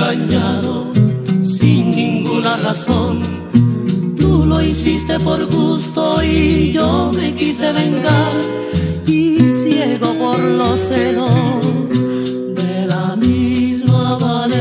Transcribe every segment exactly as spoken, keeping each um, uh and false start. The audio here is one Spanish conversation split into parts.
engañado sin ninguna razón. Tú lo hiciste por gusto y yo me quise vengar, y ciego por los celos de la misma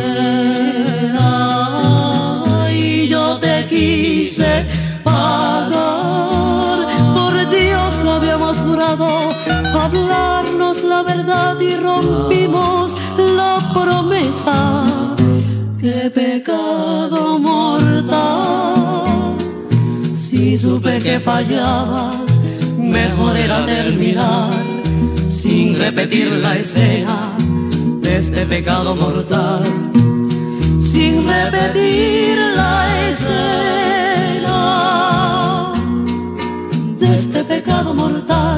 manera. Y yo te quise pagar, por Dios lo habíamos jurado, hablarnos la verdad y rompimos la promesa. ¡Qué pecado mortal! Si supe que fallabas, mejor era terminar sin repetir la escena de este pecado mortal. Sin repetir la escena de este pecado mortal.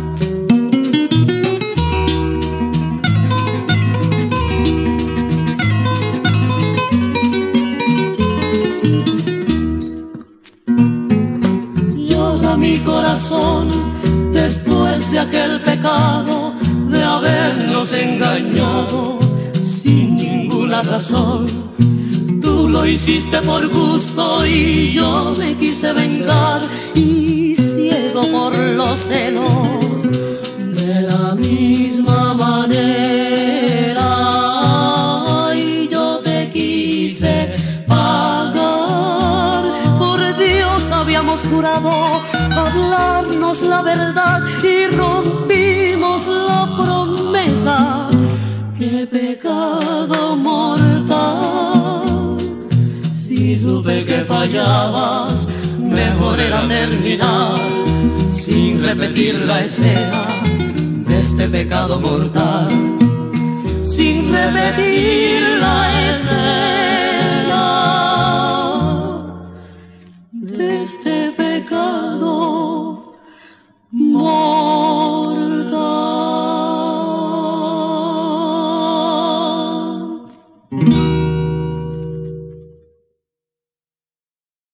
Mi corazón, después de aquel pecado de habernos engañado sin ninguna razón. Tú lo hiciste por gusto y yo me quise vengar, y ciego por los celos de la misma manera. Y yo te quise pagar, por Dios habíamos jurado hablarnos la verdad y rompimos la promesa. ¡Qué pecado mortal! Si supe que fallabas, mejor era terminar sin repetir la escena de este pecado mortal. Sin repetir